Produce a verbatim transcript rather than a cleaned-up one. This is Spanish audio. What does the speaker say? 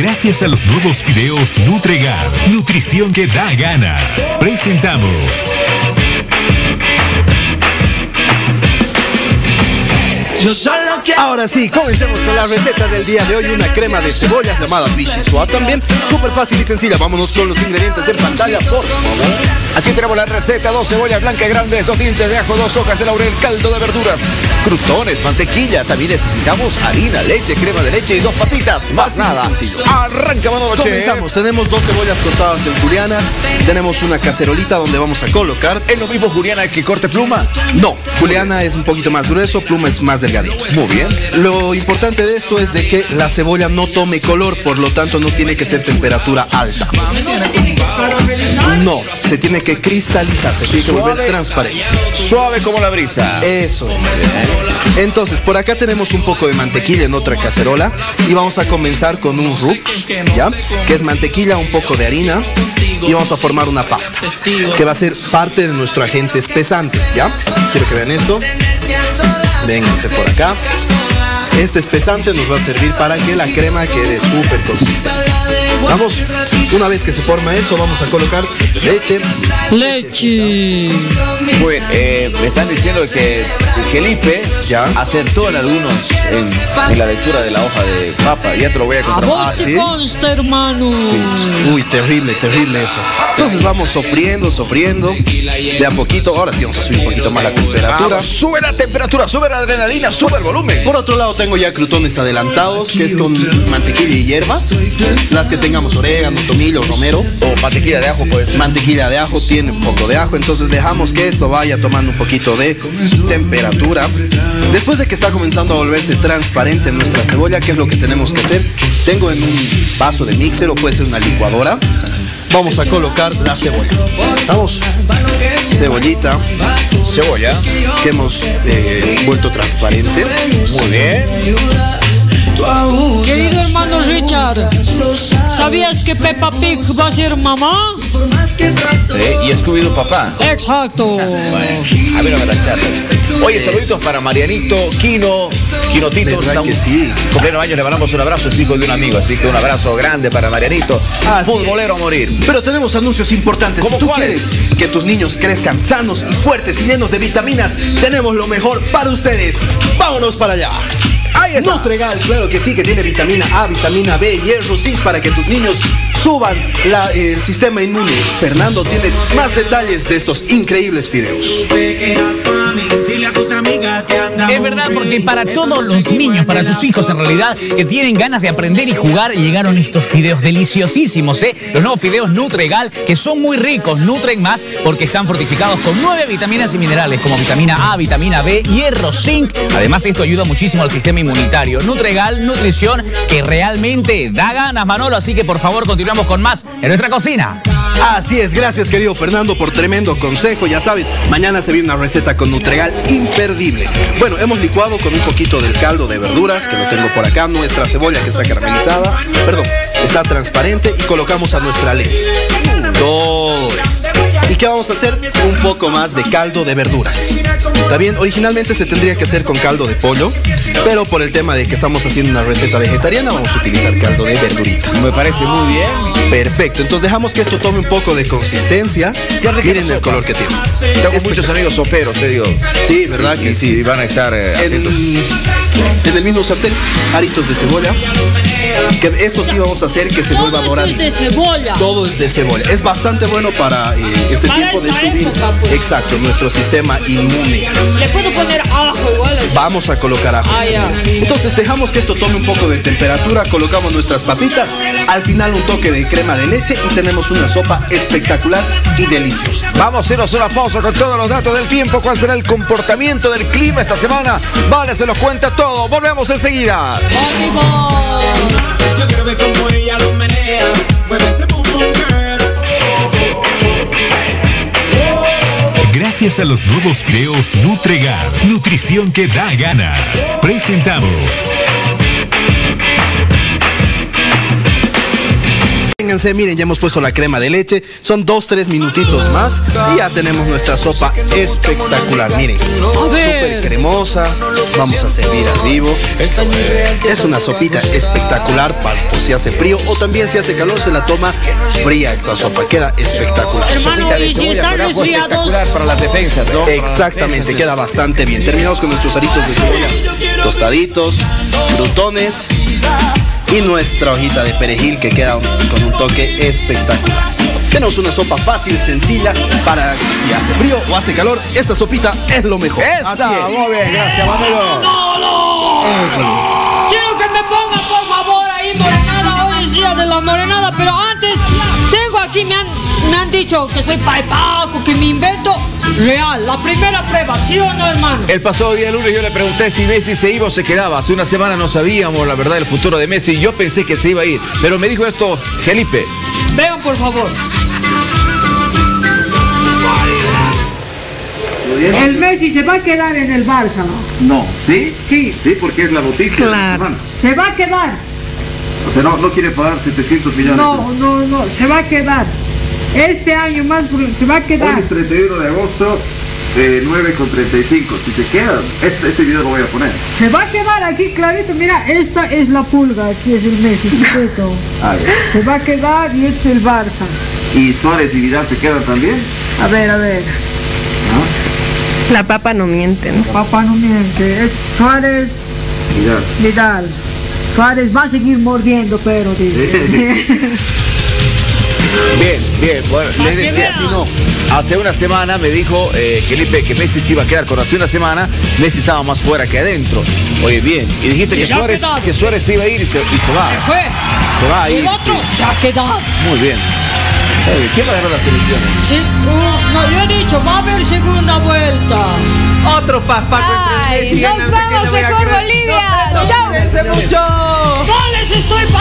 Gracias a los nuevos fideos Nutregal, nutrición que da ganas. Presentamos. Ahora sí, comencemos con la receta del día de hoy. Una crema de cebollas llamada Vichyssoise también. Súper fácil y sencilla. Vámonos con los ingredientes en pantalla, por favor. Aquí tenemos la receta: dos cebollas blancas grandes, dos dientes de ajo, dos hojas de laurel, caldo de verduras, crutones, mantequilla. También necesitamos harina, leche, crema de leche y dos papitas. Más Fácil nada. y sencillo. Arranca, Manolo Che. Comenzamos. Tenemos dos cebollas cortadas en julianas. Tenemos una cacerolita donde vamos a colocar. ¿Es lo mismo juliana que corte pluma? No, juliana es un poquito más grueso, pluma es más delgadito. Muy bien. Lo importante de esto es de que la cebolla no tome color, por lo tanto no tiene que ser temperatura alta. No, se tiene que cristalizar, se tiene que volver Suave. transparente. Suave como la brisa. Eso es. Entonces, por acá tenemos un poco de mantequilla en otra cacerola y vamos a comenzar con un roux, ¿ya? Que es mantequilla, un poco de harina y vamos a formar una pasta que va a ser parte de nuestro agente espesante, ¿ya? Quiero que vean esto. Vénganse por acá. Este espesante nos va a servir para que la crema quede súper consistente. Vamos, una vez que se forma eso, vamos a colocar leche. Leche. Muy bien, eh, me están diciendo que Felipe Ya. acertó en algunos en, en la lectura de la hoja de papa. Ya te lo voy a A contar. vos Ah, te ¿sí? consta, hermano. Uy, terrible, terrible eso. Entonces vamos sofriendo, sofriendo. De a poquito, ahora sí vamos a subir un poquito más la temperatura. Vamos, sube la temperatura, sube la adrenalina, sube el volumen. Por otro lado tengo ya crutones adelantados, que es con mantequilla y hierbas. Las que tengamos orégano, tomillo, romero. O mantequilla de ajo, pues. Mantequilla de ajo, tiene un poco de ajo, entonces dejamos que esto vaya tomando un poquito de temperatura. Después de que está comenzando a volverse transparente nuestra cebolla, ¿qué es lo que tenemos que hacer? Tengo en un vaso de mixer o puede ser una licuadora. Vamos a colocar la cebolla. Vamos, cebollita Cebolla. que hemos eh, vuelto transparente. Muy bien. Querido hermano Richard, ¿sabías que Peppa Pig va a ser mamá? Sí, y Scooby-Doo papá. Exacto. A ver, a ver, Oye, saluditos para Marianito, Kino, Quinotito. ¿Verdad que sí? Cumpleaños años, le mandamos un abrazo, es hijo de un amigo, así que un abrazo grande para Marianito. Así Futbolero a morir. Pero tenemos anuncios importantes. ¿Cómo Si tú cuáles? quieres que tus niños crezcan sanos y fuertes y llenos de vitaminas, tenemos lo mejor para ustedes. ¡Vámonos para allá! Ahí está. Nutregal, claro que sí, que tiene vitamina A, vitamina B, hierro, zinc para que tus niños suban la- el sistema inmune. Fernando tiene más detalles de estos increíbles fideos. Es verdad, porque para todos los niños, para tus hijos en realidad, que tienen ganas de aprender y jugar, llegaron estos fideos deliciosísimos, ¿eh? Los nuevos fideos Nutregal, que son muy ricos, nutren más, porque están fortificados con nueve vitaminas y minerales, como vitamina A, vitamina B, hierro, zinc. Además, esto ayuda muchísimo al sistema inmunitario. Nutregal, nutrición que realmente da ganas, Manolo, así que por favor continuamos con más en nuestra cocina. Así es, gracias querido Fernando por tremendo consejo. Ya saben, mañana se viene una receta con Nutregal imperdible. Bueno, hemos licuado con un poquito del caldo de verduras, que lo tengo por acá, nuestra cebolla que está caramelizada, perdón, está transparente y colocamos a nuestra leche. Todo esto. ¿Y qué vamos a hacer? Un poco más de caldo de verduras. Está bien, originalmente se tendría que hacer con caldo de pollo, pero por el tema de que estamos haciendo una receta vegetariana, vamos a utilizar caldo de verduritas. Me parece muy bien. Perfecto, entonces dejamos que esto tome un poco de consistencia. Qué rica Miren la el sopa. color que tiene. Tengo Es muchos amigos soperos, te digo. Sí, ¿verdad que Y sí? van a estar eh, En, atentos. en el mismo sartén, aritos de cebolla. Que esto sí vamos a hacer que se vuelva Todo dorado. esto es de cebolla. Todo es de cebolla. Es bastante bueno para eh, este Para tiempo de esta subir. época, pues. Exacto, nuestro sistema inmune. Le puedo poner ajo igual. así. Vamos a colocar ajo. Ah, ya. Entonces dejamos que esto tome un poco de temperatura, colocamos nuestras papitas, al final un toque de crema de leche y tenemos una sopa espectacular y deliciosa. Vamos a hacernos una pausa con todos los datos del tiempo. ¿Cuál será el comportamiento del clima esta semana? Vale, se los cuenta todo. Volvemos enseguida. ¡Ánimo! Yo quiero ver cómo ella lo menea. Mueve ese boom boom girl. Gracias a los nuevos fideos Nutregal, nutrición que da ganas. Presentamos. Vénganse, miren, ya hemos puesto la crema de leche. Son dos, tres minutitos más y ya tenemos nuestra sopa espectacular. Miren, súper cremosa. Vamos a servir al vivo. Es una sopita espectacular para por si hace frío o también si hace calor se la toma fría esta sopa. Queda espectacular. Hermano, y si están resfriados, espectacular para las defensas, ¿no? Exactamente, queda bastante bien. Terminamos con nuestros aritos de cebolla tostaditos, crutones y nuestra hojita de perejil que queda con un toque espectacular. Tenemos una sopa fácil, sencilla, para si hace frío o hace calor, esta sopita es lo mejor. ¡Esa! Así es. Muy bien, gracias, Manolo. no, no. Quiero que me ponga, por favor, ahí morenada. Hoy es día de la morenada, pero antes tengo aquí, me han, me han dicho que soy paipaco, que me invento. Real, la primera prueba, ¿sí o no, hermano? El pasado día lunes yo le pregunté si Messi se iba o se quedaba. Hace una semana no sabíamos la verdad el futuro de Messi. Yo pensé que se iba a ir, pero me dijo esto Felipe. Vean, por favor. El Messi se va a quedar en el Barça, ¿no? No, ¿sí? Sí. Sí, porque es la noticia de la semana. Se va a quedar. O sea, no, no quiere pagar setecientos millones. No, no, no, se va a quedar. Este año más se va a quedar. Hoy es treinta y uno de agosto, eh, nueve con treinta y cinco. Si se queda, este, este video lo voy a poner. Se va a quedar aquí clarito. Mira, esta es la pulga, aquí es el Messi, chiquito. Ah, Se va a quedar y este es el Barça. ¿Y Suárez y Vidal se quedan también? A ver, a ver. ¿Ah? La papa no miente, ¿no? Papá no miente. Es Suárez, Vidal. Vidal. Suárez va a seguir mordiendo, pero dice. Bien, bien, bueno, les decía a ti no. Hace una semana me dijo eh, Felipe que Messi se iba a quedar. Con hace una semana Messi estaba más fuera que adentro. Oye, bien. Y dijiste que Suárez, que Suárez se iba a ir y se, y se va. Se fue. Se va a ir. El otro Sí. se ha quedado. Muy bien. Oye, ¿quién va a ganar las elecciones? Sí, uh, no, yo he dicho, va a haber segunda vuelta. Otro paspaco entre Ay, Messi y nos Gana, no sé vamos qué le voy a mejor creer. Bolivia. Nos vemos, Chao. cuídense mucho. No les estoy